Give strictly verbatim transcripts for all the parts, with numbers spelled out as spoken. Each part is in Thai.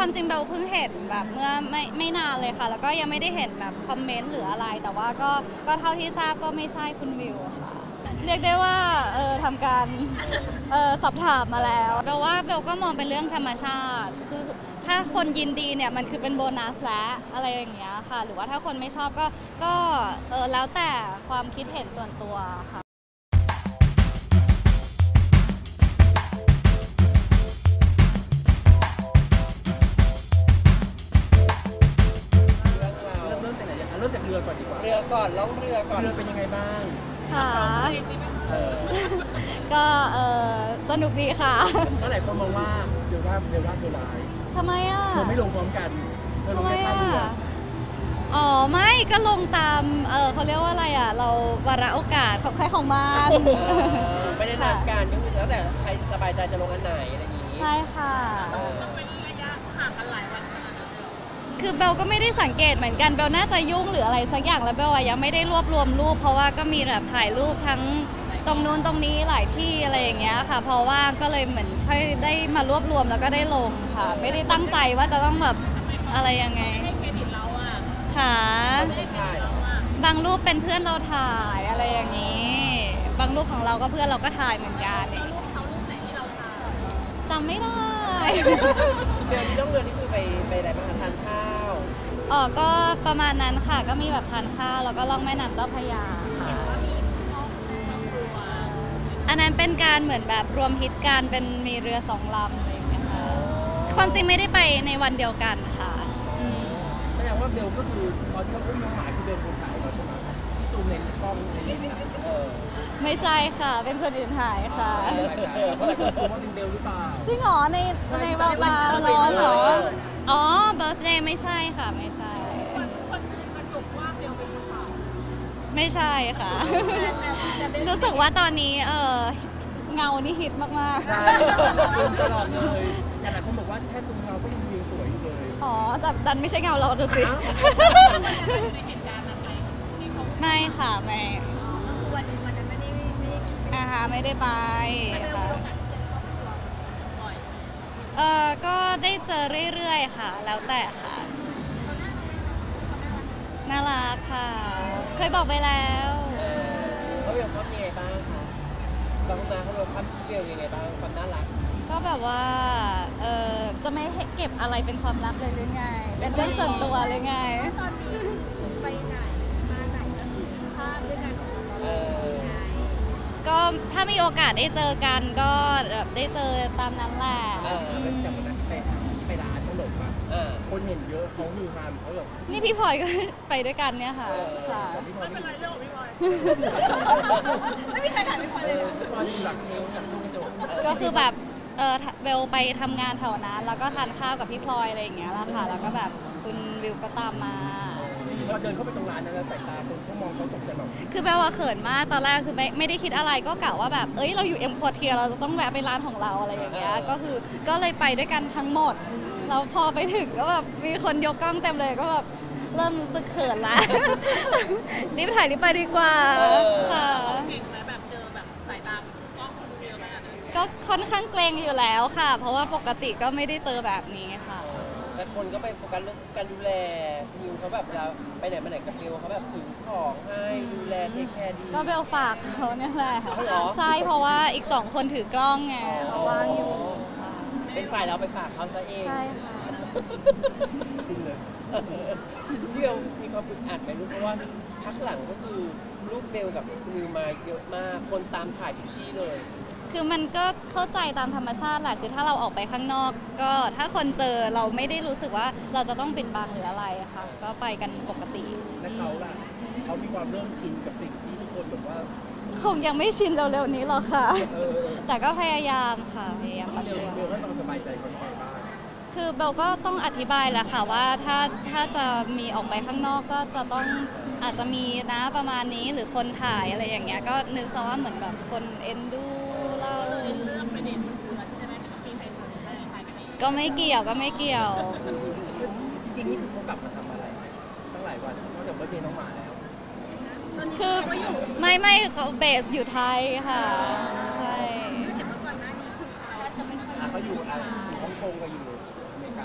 ความจริงเบลเพิ่งเห็นแบบเมื่อไม่ไม่นานเลยค่ะแล้วก็ยังไม่ได้เห็นแบบคอมเมนต์หรืออะไรแต่ว่าก็ก็เท่าที่ทราบก็ไม่ใช่คุณวิวค่ะเรียกได้ว่าเออทำการเออสอบถามมาแล้วเบลว่าเบลก็มองเป็นเรื่องธรรมชาติคือถ้าคนยินดีเนี่ยมันคือเป็นโบนัสแล้วอะไรอย่างเงี้ยค่ะหรือว่าถ้าคนไม่ชอบก็ก็เออแล้วแต่ความคิดเห็นส่วนตัวค่ะเริ่มจากเรือก่อนดีกว่าเรือก่อนล่องเรือก่อนเรือเป็นยังไงบ้างค่ะเออก็เออสนุกดีค่ะเมื่อไหร่คนมองว่าเดี๋ยวว่าเดี๋ยวว่าเธอร้ายทำไมอ่ะเธอไม่ลงพร้อมกันเธอลงแค่ท่าเรืออ๋อไม่ก็ลงตามเออเขาเรียกว่าอะไรอ่ะเราวาระโอกาสของใครของมันไม่ได้นัดการก็คือแล้วแต่ใครสบายใจจะลงอันไหนอะไรอย่างนี้ใช่ค่ะเป็นระยะห่างกันหลายวันขนาดนั้นคือเบลก็ไม่ได้สังเกตเหมือนกันเบลน่าจะยุ่งหรืออะไรสักอย่างแล้วเบลยังไม่ได้รวบรวมรูปเพราะว่าก็มีแบบถ่ายรูปทั้งตรงนู้นตรงนี้หลายที่อะไรอย่างเงี้ยค่ะเพราะว่าก็เลยเหมือนค่อยได้มารวบรวมแล้วก็ได้ลงค่ะไม่ได้ตั้งใจว่าจะต้องแบบอะไรยังไงให้เครดิตเราอ่ะค่ะบางรูปเป็นเพื่อนเราถ่ายอะไรอย่างนี้บางรูปของเราก็เพื่อนเราก็ถ่ายเหมือนกันรูปเขารูปไหนที่เราถ่ายจำไม่ได้เรือที่ล่องเรือนี่คือไปไปไหนบ้างทานข้าวอ๋อก็ประมาณนั้นค่ะก็มีแบบทานข้าวแล้วก็ล่องแม่น้ำเจ้าพระยาค่ะอันนั้นเป็นการเหมือนแบบรวมฮิตการเป็นมีเรือสองลำอะไรอย่างเงี้ยค่ะความจริงไม่ได้ไปในวันเดียวกันค่ะแสดงว่าเบลก็คือตอนที่เขาอุ้มน้องหมาคือเบลคนถ่ายเราใช่ไหมที่ซูมในกล้องในนี้เออไม่ใช่ค่ะเป็นคนอื่นถ่ายค่ะเพราะหลายคนซูมว่าเป็นเบลหรือเปล่าจริงเหรอในในบาร์บาร์ร้อนเหรออ๋อเบิร์ธเดย์ไม่ใช่ค่ะไม่ใช่คนซื้อกระจกว่าเบลเป็นคนถ่ายไม่ใช่ค่ะรู้สึกว่าตอนนี้เออเงานี่ฮิตมากๆใช่ซูมตลอดเลยแต่หลายคนบอกว่าแค่ซูมเงาก็ยังวิวสวยอยู่เลยอ๋อแต่ดันไม่ใช่เงาเราดูสิในเหตุการณ์นั้นไหมไม่ค่ะไม่ก็คือวันวันนั้นไม่ได้ไม่ได้อ่าฮะไม่ได้ไปค่ะเออก็ได้เจอเรื่อยๆค่ะแล้วแต่ค่ะน่ารักค่ะเคยบอกไปแล้วเขาเรียกเขายังไงบ้างคะบางนาเขาเรียกเขาเรียกยังไงบ้างความน่ารักก็แบบว่าเออจะไม่เก็บอะไรเป็นความลับเลยหรือไงเป็นเรื่องส่วนตัวเลยไงตอนนี้ไปไหนมาไหนก็คือภาพด้วยกันของเราก็ถ้ามีโอกาสได้เจอกันก็แบบได้เจอตามนั้นแหละจากวันนั้นไปไปร้านขนมอ่ะคนเห็นเยอะเขาฮือฮาเขาแบบนี่พี่พลอยก็ไปด้วยกันเนี่ยค่ะค่ะไม่เป็นไรเรื่องของพี่พลอยไม่มีใครถ่ายพี่พลอยเลยพี่พลอยหลักเชลหลักลูกกระจกก็คือแบบเออเบลไปทำงานแถวนั้นแล้วก็ทานข้าวกับพี่พลอยอะไรอย่างเงี้ยแหละค่ะแล้วก็แบบคุณวิวก็ตามมาพอเดินเข้าไปตรงร้านนั้นสายตาคนเขามองเขาตกใจแบบคือแปลว่าเขินมากตอนแรกคือไม่ไม่ได้คิดอะไรก็กะว่าแบบเอ้ยเราอยู่เอ็มควอเทียเราจะต้องแวะไปร้านของเราอะไรอย่างเงี้ยก็คือก็เลยไปด้วยกันทั้งหมดเราพอไปถึงก็แบบมีคนยกกล้องเต็มเลยก็แบบเริ่มรู้สึกเขินละรีบถ่ายรีบไปดีกว่าค่ะเก่งไหมแบบเจอแบบสายตากล้องคนเดียวขนาดนั้นก็ค่อนข้างเกรงอยู่แล้วค่ะเพราะว่าปกติก็ไม่ได้เจอแบบนี้ค่ะแต่คนก็ไปโฟกัสเรื่องการดูแลมิวเขาแบบเราไปไหนมาไหนกับเบลเขาแบบถือของให้ดูแลเทคแคร์ดีก็เบลฝากเขาเนี่ยแหละใช่เพราะว่าอีกสองคนถือกล้องไงเขาว่างอยู่เป็นฝ่ายเราไปฝากเขาซะเองใช่ค่ะจริงเลยพี่เบลมีความอึดอัดไหมรู้เพราะว่าพักหลังก็คือรูปเบลกับคุณมิวมาเยอะมากคนตามถ่ายทุกที่เลยคือมันก็เข้าใจตามธรรมชาติแหละคือถ้าเราออกไปข้างนอกก็ถ้าคนเจอเราไม่ได้รู้สึกว่าเราจะต้องปิดบังหรืออะไรอะค่ะก็ไปกันปกติและเขาล่ะเขามีความเริ่มชินกับสิ่งที่ทุกคนแบบว่าคงยังไม่ชินเร็วๆนี้หรอกค่ะแต่ก็พยายามค่ะพยายามเบลเบลก็ต้องสบายใจคนไปบ้างคือเบลก็ต้องอธิบายแหละค่ะว่าถ้าถ้าจะมีออกไปข้างนอกก็จะต้องอาจจะมีนะประมาณนี้หรือคนถ่ายอะไรอย่างเงี้ยก็นึกซะว่าเหมือนแบบคนเอ็นดูเราเลือกประเด็นมันคือที่จะได้ไม่ต้องมีใครถ่ายกันเองก็ไม่เกี่ยวก็ไม่เกี่ยวจริงๆนี่คือเขากลับมาทำอะไรตั้งหลายวันนอกจากเบิร์ธเดย์น้องหมาแล้วคือไม่ไม่เขาเบสอยู่ไทยค่ะใช่เห็นว่าก่อนหน้านี้คือเขาจะไม่ค่อยเขาอยู่อ่ะอยู่ฮ่องกงกับอยู่อเมริกา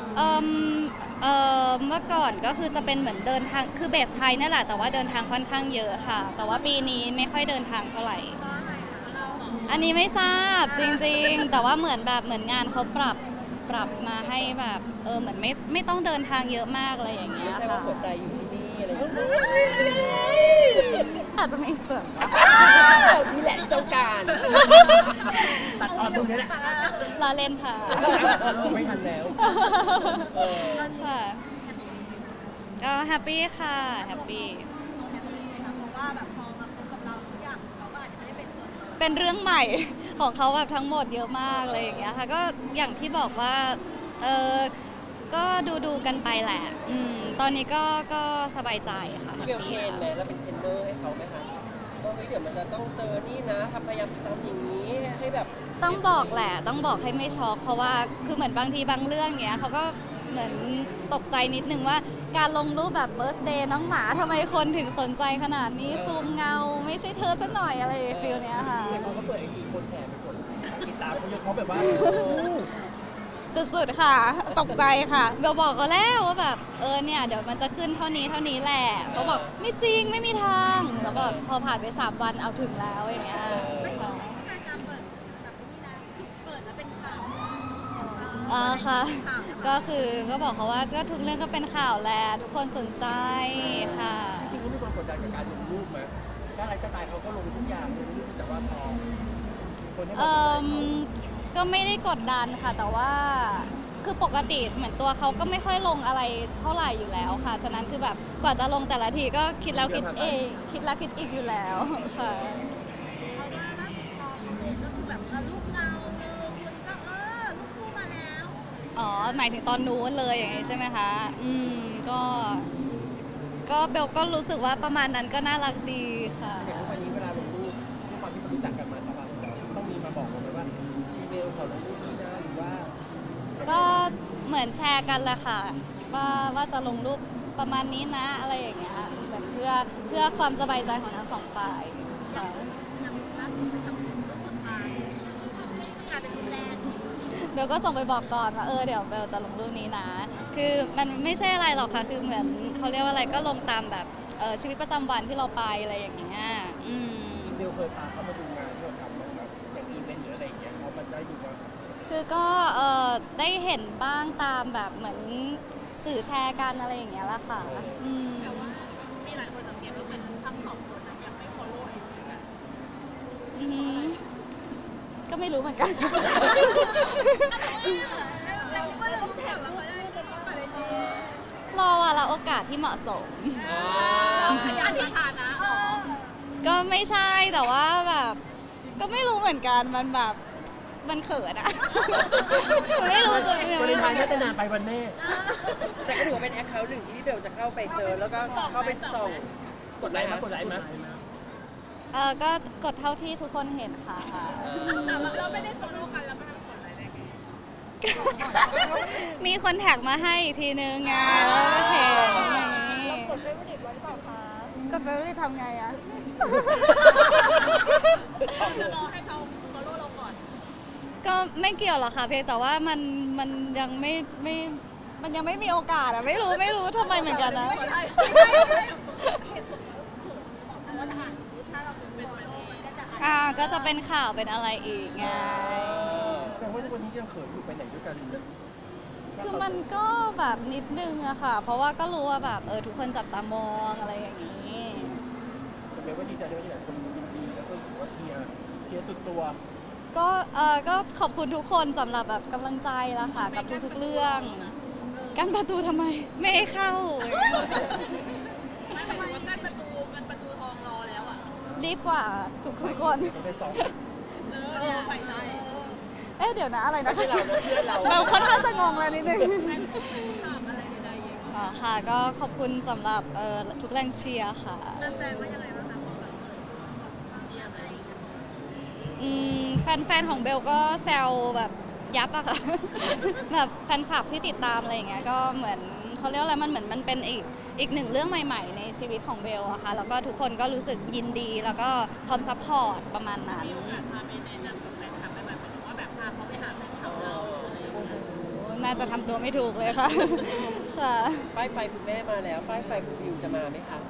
เอ่มเอ่อเมื่อก่อนก็คือจะเป็นเหมือนเดินทางคือเบสไทยนั่นแหละแต่ว่าเดินทางค่อนข้างเยอะค่ะ แต่ว่าปีนี้ไม่ค่อยเดินทางเท่าไหร่เพราะอะไรคะเราเหรออันนี้ไม่ทราบจริงๆ แต่ว่าเหมือนแบบเหมือนงานเขาปรับปรับมาให้แบบเออเหมือนไม่ไม่ต้องเดินทางเยอะมากอะไรอย่างเงี้ไม่ยใช่ว่าค่ะหัวใจอยู่ที่นี่อะไรอย่างเงี้ยอาจจะมีส่วนบ้างนี่แหละที่ต้องการตัดตอนตรงนี้แหละลาเล่นค่ะไม่ทันแล้วเออค่ะก็แฮปปี้ค่ะแฮปปี้เราแฮปปี้ไหมคะเพราะว่าแบบพอมาคบกับเราทุกอย่างเขาก็อาจจะไม่ได้เป็นส่วนหนึ่งเป็นเรื่องใหม่ ของเขาแบบทั้งหมดเยอะมากอะไรอย่างเงี้ยค่ะก็อย่างที่บอกว่าเออก็ดูดูๆกันไปแหละอืมตอนนี้ก็ก็สบายใจค่ะพี่เบลเทรนไหมเราเป็นเทรนเนอร์ให้เขาไหมคะว่าเฮ้ยเดี๋ยวมันจะต้องเจอนี่นะทำพยายามทำอย่างนี้ให้แบบต้องบอกแหละต้องบอกให้ไม่ช็อกเพราะว่าคือเหมือนบางทีบางเรื่องเงี้ยเขาก็เหมือนตกใจนิดนึงว่าการลงรูปแบบเบิร์ d เดย์น้องหมาทำไมคนถึงสนใจขนาดนี้ซูมเงาไม่ใช่เธอซะหน่อยอะไรฟิลเนี้ยค่ะแต่เขาก็เปิดไอจีคนแห่ไปกดติดตามเขาเยอะเขาแบบว่าสุดๆค่ะ ตกใจค่ะเบลบอกก็แล้วว่าแบบเออเนี่ยเดี๋ยวมันจะขึ้นเท่านี้เท่านี้แหละเขาบอกไม่จริงไม่มีทางแล้วแบบพอผ่านไปสามวันเอาถึงแล้วอย่างเงี้ยไม่ค่ะการการเปิดแบบนี้นะเปิดแล้วเป็นข่าวอ่าค่ะข่าวก็คือก็บอกเขาว่าก็ทุกเรื่องก็เป็นข่าวแหละทุกคนสนใจค่ะจริงๆเขามีความกดดันกับการลงรูปไหมถ้าไลฟ์สไตล์เขาก็ลงทุกอย่างลงรูปแต่ว่าพอคนให้ความเอ่สนใจมเขาก็ไม่ได้กดดันค่ะ แต่ว่าคือปกติเหมือนตัวเขาก็ไม่ค่อยลงอะไรเท่าไหร่อยู่แล้วค่ะ ฉะนั้นคือแบบกว่าจะลงแต่ละทีก็คิดแล้วคิดเองคิดแล้วคิดอีกอยู่แล้วค่ะเพราะว่าล่าสุดพอคอมเมนต์ก็คือแบบเออรูปเงาเออคุณก็เออรูปคู่มาแล้วอ๋อ หมายถึงตอนนู้นเลยอย่างนี้ใช่ไหมคะ อืม ก็ ก็เบลก็รู้สึกว่าประมาณนั้นก็น่ารักดีค่ะอย่างทุกวันนี้เวลาลงรูปด้วยความที่มันรู้จักกันมาสักพักแล้วต้องมีมาบอกเราไหมว่าอีเมลขอลงรูปนี้นะหรือว่าก็เหมือนแชร์กันแหละค่ะ ว่าว่าจะลงรูปประมาณนี้นะอะไรอย่างเงี้ยเหมือนเพื่อเพื่อความสบายใจของทั้งสองฝ่ายค่ะอย่างล่าสุดไปทำรูปสุดท้ายกลายเป็นรูปแรกเบลก็ส่งไปบอกก่อนว่าเออเดี๋ยวเบลจะลงรูปนี้นะ คือมันไม่ใช่อะไรหรอกค่ะ คือเหมือนเขาเรียกว่าอะไรก็ลงตามแบบเออชีวิตประจำวันที่เราไปอะไรอย่างเงี้ยอืมจริงๆเบลเคยพาเขามาดูงานที่เราทำบ้างแบบอย่างอีเวนต์หรืออะไรอย่างเงี้ยเขามันได้ดูว่าคือก็เออได้เห็นบ้างตามแบบเหมือนสื่อแชร์กันอะไรอย่างเงี้ยแหละค่ะอืมมีหลายคนสังเกตว่าเหมือนทั้งสองคนนะยังไม่ follow ไอจีกันอือหือก็ไม่รู้เหมือนกันแต่ว่าเรารู้แบบว่าเขาได้เป็นเปิดไอจีรอว่าละโอกาสที่เหมาะสมอ่าอันนี้ฐานะอ๋อก็ไม่ใช่แต่ว่าแบบ ก็ไม่รู้เหมือนกันมันแบบมันเขินอะ ไม่รู้จะยังวันไม่ทารู้ยน่าจะนานไปวันแม่แต่ก็ถือว่าเป็นแอคเคาท์หนึ่งที่พี่เบลจะเข้าไปเซิร์ชแล้วก็เข้าไปส่องกดไลค์มากดไลค์มาเออก็กดเท่าที่ทุกคนเห็นค่ะแต่เราไม่ได้ follow กันแล้วไม่ทำกดอะไรได้ไงมีคนแท็กมาให้อีกทีนึงไงแล้วก็เห็นอย่างนี้กดเฟซบุ๊กไว้หรือเปล่าคะกดเฟซบุ๊กทำไงอะจะรอให้เขา follow เราก่อนก็ไม่เกี่ยวหรอกค่ะเพียงแต่ว่ามันมันยังไม่ไม่มันยังไม่มีโอกาสอะไม่รู้ไม่รู้ทำไมเหมือนกันนะไม่ใช่ไม่ใช่เหตุผลคือบอกว่าถ้าอ่านสมมติถ้าเราเป็นเป็นวันนี้ก็จะอ่านอ่าก็จะเป็นข่าวเป็นอะไรอีกไงแต่ว่าทุกวันนี้ยังเขินอยู่ไปไหนด้วยกันคือมันก็แบบนิดนึงอะค่ะ เพราะว่าก็รู้ว่าแบบเออทุกคนจับตามองอะไรอย่างนี้แต่เบลก็ดีใจด้วยที่หลายคนยินดีแล้วก็รู้สึกว่าเชียร์เชียร์สุดตัวก็เออก็ขอบคุณทุกคนสำหรับแบบกำลังใจละค่ะ กับทุกๆเรื่องกั้นประตูทำไม ไม่ให้เข้าไม่หมายถึงว่ากั้นประตูกันประตูทองรอแล้วอ่ะรีบกว่าทุกๆคนต้องไปสองเออใส่ใจเอ๊ะเดี๋ยวนะอะไรไม่นะใช่เรานะเพื่อนเราเราค่อนข้างจะงงเลยนิดนึงถามอะไรใดๆอย่างอ๋อค่ะก็ขอบคุณสำหรับเอ่อทุกแรงเชียร์ค่ะแฟนๆว่ายังไงบ้างคะบอกแบบเชียร์อะไรอย่างเงี้ยอืมแฟนๆของเบลก็แซวแบบยับอะค่ะ แบบแฟนคลับที่ติดตามอะไรอย่างเงี้ยก็เหมือนเขาเรียกว่าอะไรมันเหมือนมันเป็นอีกอีกหนึ่งเรื่องใหม่ ๆ ในชีวิตของเบลอะค่ะแล้วก็ทุกคนก็รู้สึกยินดีแล้วก็พร้อมซัพพอร์ตประมาณนั้นพาไปแนะนำกับแฟนคลับไปแบบหมายถึงว่าแบบพาเขาไปหาแฟนคลับเราอะไรอย่างเงี้ยโน่าจะทำตัวไม่ถูกเลยค่ะ ค่ะป้ายไฟคุณแม่มาแล้ว ป้ายไฟคุณวิวจะมาไหมคะ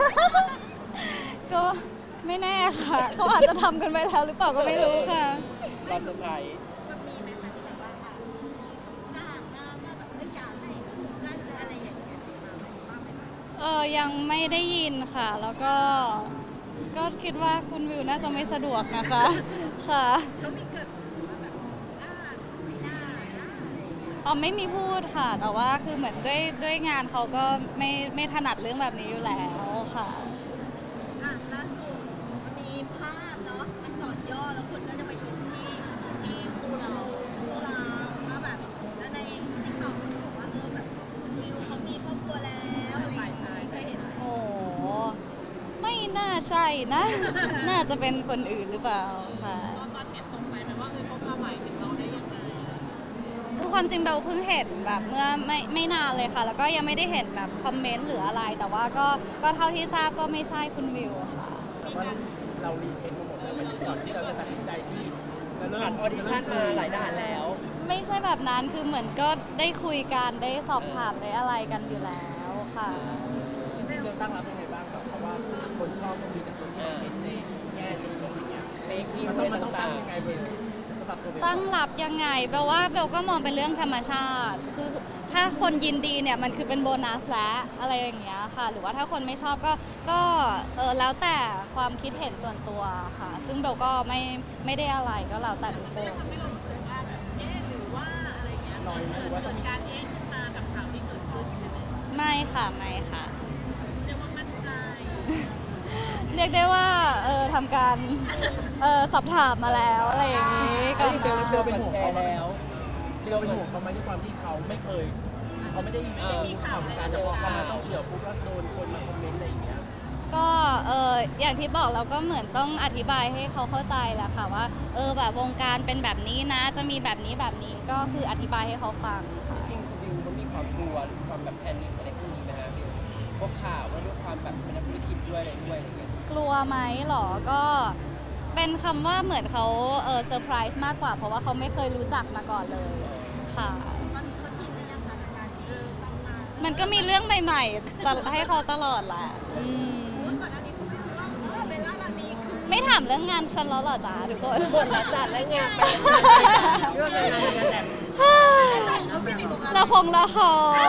ก็ไม่แน่ค่ะเขาอาจจะทำกันไปแล้วหรือเปล่าก็ไม่รู้ค่ะรอเซอร์ไพรส์มันมีไหมคะที่แบบว่าอ่ะจ้างมาว่าแบบเอ้ยอยากให้นั่นอะไรอย่างเงี้ยบ้างไหมคะเออยังไม่ได้ยินค่ะ แล้วก็ก็คิดว่าคุณวิวน่าจะไม่สะดวกนะคะ ค่ะเขามีเกิดมาแบบอ่าไม่น่านะอะไรอย่างเงี้ยอ๋อไม่มีพูดค่ะ แต่ว่าคือเหมือนด้วยด้วยงานเขาก็ไม่ไม่ถนัดเรื่องแบบนี้อยู่แล้วค่ะอ่ะล่าสุดมันมีภาพเนาะมันสอนย่อแล้วคนก็จะไปอยู่ที่ที่คูเราคูเราว่าแบบแล้วในติ๊กต็อกมันบอกว่าเออแบบวิวเขามีครอบครัวแล้วอะไรอย่างเงี้ยเคยเห็นไหมโอ้ไม่น่าใช่นะ น่าจะเป็นคนอื่นหรือเปล่าค่ะตอนเห็นตกใจไหมว่าเออเขามาหมายถึงเราได้ยังไงคือความจริงเบลเพิ่งเห็นแบบเมื่อไม่ไม่นานเลยค่ะ แล้วก็ยังไม่ได้เห็นแบบคอมเมนต์หรืออะไร แต่ว่าก็ก็เท่าที่ทราบก็ไม่ใช่คุณวิวค่ะแต่ว่าเรารีเช็คมาหมดแล้วมันก่อนที่เราจะตัดสินใจที่จะเริ่มผ่านออดิชั่นมาหลายด่านแล้วไม่ใช่แบบนั้นคือเหมือนก็ได้คุยกันได้สอบถามได้อะไรกันอยู่แล้วค่ะจริงๆเราตั้งรับยังไงบ้างกับเพราะว่าคนชอบก็มีแต่คนที่เป็นในแง่ดีอย่างเงี้ยเฟกนิวมันอะต้องมันต้องไรต่าตั้งงยังไงเบลสำหรับตัวเบลตั้งรับยังไงเบลว่าเบลก็มองเป็นเรื่องธรรมชาติ คือถ้าคนยินดีเนี่ยมันคือเป็นโบนัสแล้วอะไรอย่างเงี้ยค่ะ หรือว่าถ้าคนไม่ชอบก็ก็เออแล้วแต่ความคิดเห็นส่วนตัวค่ะ ซึ่งเบลก็ไม่ไม่ได้อะไรก็แล้วแต่ทุกคนทำให้เรารู้สึกว่าแบบเอ๊ะหรือว่าอะไรเงี้ยน้อยไหมหรือว่าเกิต้องดมีการเอ๊ะขึ้นมากับข่าวที่เกิดขึ้นใช่ไหมไม่ค่ะไม่ค่ะเรียกว่ามั่นใจเรียกได้ว่าเออทำการเออสอบถามมาแล้วอะไรอย่างงี้ๆก็อันนี้เบลเบลมาแชร์แล้วที่เราเป็นห่วงเขาไหมด้วยความที่เขาไม่เคยเขาไม่ได้ไม่ได้มีข่าวการแต่พอเขามาต้องเกี่ยวปุ๊บแล้วโดนคนมาคอมเมนต์อะไรอย่างเงี้ยก็เอออย่างที่บอกเราก็เหมือนต้องอธิบายให้เขาเข้าใจแหละค่ะว่าเออแบบวงการเป็นแบบนี้นะ จะมีแบบนี้แบบนี้ก็คืออธิบายให้เขาฟังค่ะจริงๆคุณวิวเขามีความกลัวหรือความแบบแพนิคอะไรพวกนี้ไหมฮะวิวพวกข่าวว่าด้วยความแบบเป็นนักธุรกิจด้วยอะไรด้วยอะไรเงี้ยกลัวไหมหรอ ก็เป็นคำว่าเหมือนเขาเออเซอร์ไพรส์มากกว่า เพราะว่าเขาไม่เคยรู้จักมาก่อนเลยค่ะมันเขาชินหรือยังคะกับการที่เริ่มต้องมามันก็มีเรื่องใหม่ๆตลให้เขาตลอดแหละอืมเพราะว่าก่อนหน้านี้เขาไม่รู้ว่าเออเบลล่าลานีคือไม่ถามเรื่องงานฉันแล้วเหรอจ๊ะทุกคนหมดละจัดและงานไปเรื่องงานงานแต่งเขาเป็นอีกตรงนั้นละครละคร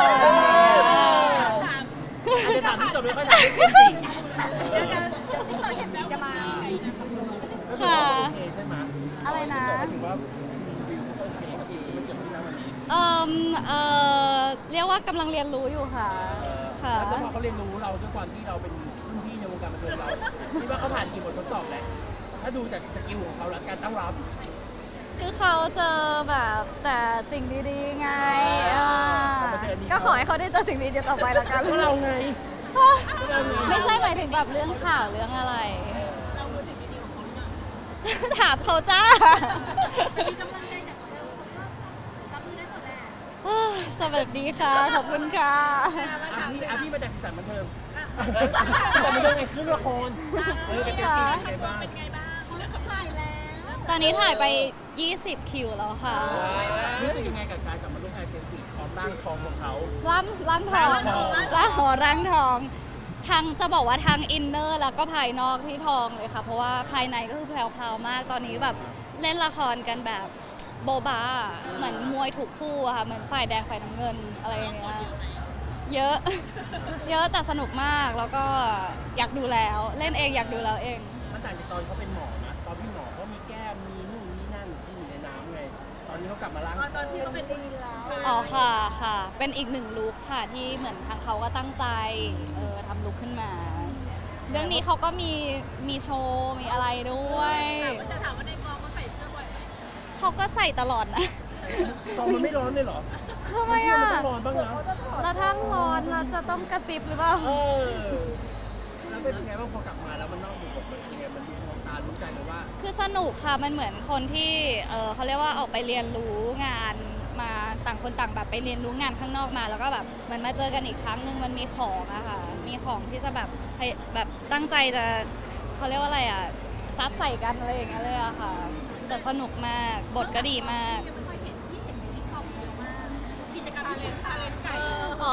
อาจจะถามที่จบไม่ค่อยถามไม่จริงเดี๋ยวจะเดี๋ยวติ๊กต็อกเห็นจะมาก็คือว่าโอเคใช่ไหมอะไรนะถือว่าวิวโอเคกับสิ่งที่มันเกิดขึ้นแล้ววันนี้เออเออเรียกว่ากำลังเรียนรู้อยู่ค่ะ ค่ะแล้วพอเขาเรียนรู้เราด้วยความที่เราเป็นรุ่นพี่ในวงการบันเทิงเราคิดว่าเขาผ่านกี่บททดสอบแล้วถ้าดูจากสกิลของเขาและการตั้งรับคือเขาเจอแบบแต่สิ่งดีๆไงอ่าก็ขอให้เขาได้เจอสิ่งดีๆต่อไปแล้วกันก็เราไงไม่ใช่หมายถึงแบบเรื่องข่าวเรื่องอะไรเราคือสิ่งที่ดีของเขาหรือเปล่าถามเขาจ้ามีกำลังใจจากเบลเขาก็รับมือได้หมดแหละสวัสดีค่ะ ขอบคุณค่ะมาอ่ะถามพี่เบลอ่ะพี่มาจากสีสันบันเทิงอ่ะแต่มันเรื่องไงขึ้นละครเออกับเจมส์จีเป็นไงบ้างเป็นไงบ้างเขาถ่ายแล้วตอนนี้ถ่ายไป ยี่สิบ คิวแล้วค่ะรู้สึกยังไงกับการกลับมาร่วมงานเจมส์จีพร้อมร่างทองของเขาร่างร่างทองร่างทองร่างหอร่างทองทางจะบอกว่าทางอินเนอร์แล้วก็ภายนอกที่ทองเลยค่ะ เพราะว่าภายในก็คือแพรวๆมาก ตอนนี้แบบเล่นละครกันแบบโบบา เหมือนมวยถูกคู่อะค่ะ เหมือนฝ่ายแดงฝ่ายน้ำเงินอะไรอย่างเงี้ย เยอะ เยอะแต่สนุกมาก แล้วก็อยากดูแล้ว เล่นเองอยากดูแล้วเองมันต่างจากตอนเขาเป็นหมอนะตอนพี่หมอเขามีแก้มมีนู่นนี่นั่นที่อยู่ในน้ำไง ตอนนี้เขากลับมาร่างตอนตอนที่เขาเป็นดีแล้วอ๋อค่ะค่ะ เป็นอีกหนึ่งลุคค่ะที่เหมือนทางเขาก็ตั้งใจเออทำลุคขึ้นมา เรื่องนี้เขาก็มีมีโชว์มีอะไรด้วยจะถามว่าในกองเขาใส่เสื้อบ่อยไหมเขาก็ใส่ตลอดนะตอนมันไม่ร้อนเลยเหรอทำไมอ่ะมันต้องร้อนบ้างนะแล้วถ้าร้อนเราจะต้องกระซิบหรือเปล่าเออแล้วเป็นไงบ้างพอกลับมาแล้วมันนอกอยู่บทมันเป็นยังไงมันรู้มองตารู้ใจเลยว่าคือสนุกค่ะ มันเหมือนคนที่เออเขาเรียกว่าออกไปเรียนรู้งานมาต่างคนต่างแบบไปเรียนรู้งานข้างนอกมา แล้วก็แบบเหมือนมาเจอกันอีกครั้งหนึ่งมันมีของอะค่ะ มีของที่จะแบบให้แบบตั้งใจจะเขาเรียกว่าอะไรอะซัดใส่กันอะไรอย่างเงี้ยเลยอะค่ะ แต่สนุกมาก บทก็ดีมากยังไม่ค่อยเห็นพี่เห็นในติ๊กต็อกเยอะมาก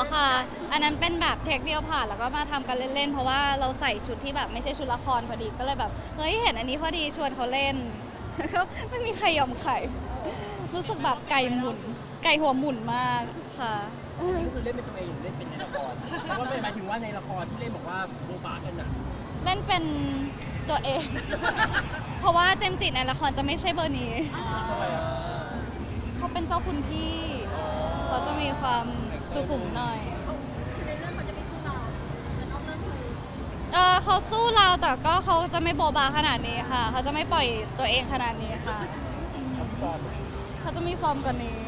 ค่ะ อันนั้นเป็นแบบเทคเดียวผ่านแล้วก็มาทำกันเล่นๆ เพราะว่าเราใส่ชุดที่แบบไม่ใช่ชุดละครพอดีก็เลยแบบเฮ้ยเห็นอันนี้พอดีชวนเขาเล่น ก็ไม่มีใครยอมใครรู้สึกแบบไก่หมุน ไก่หัวหมุนมากค่ะนี่ก็คือเล่นเป็นตัวเองหรือเล่นเป็นในละครเพราะว่าหมายถึงว่าในละครที่เล่นบอกว่าโบบากันน่ะเล่นเป็นตัวเอง เพราะว่าเจมส์จิในละครจะไม่ใช่เบอร์นี้ทำไมอ่ะเขาเป็นเจ้าคุณพี่ เขาจะมีความสุขุมหน่อยในเรื่องเขาจะไม่สู้เราแต่นอกเรื่องคือเออเขาสู้เราแต่ก็เขาจะไม่โบบาขนาดนี้ค่ะ เขาจะไม่ปล่อยตัวเองขนาดนี้ค่ะฟอร์มเขาจะมีฟอร์มกว่านี้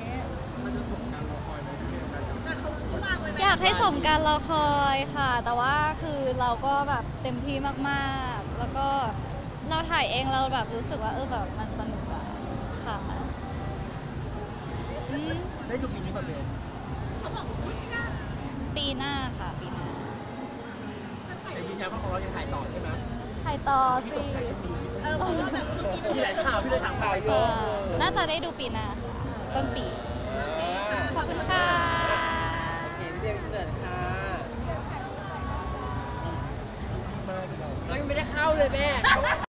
แต่เขาสู้มากเลยไหมอยากให้สมการรอคอยค่ะ แต่ว่าคือเราก็แบบเต็มที่มากๆ แล้วก็เราถ่ายเองเราแบบรู้สึกว่าเออแบบมันสนุกอะค่ะอืมได้ดูปีนี้ก่อนเลยเขาบอกว่าไม่ได้ปีหน้าค่ะปีหน้าแต่ยืนยันว่าของเรายังถ่ายต่อใช่ไหมถ่ายต่อสิเออเพราะว่าแบบมีหลายข่าวพี่เลยถามข่าวเยค่ะอะน่าจะได้ดูปีหน้าค่ะ ต้นปี ขอบคุณค่ะโอเคพี่เบลเสิร์ตค่ะมากเลยก็ยังไม่ได้เข้าเลยแม่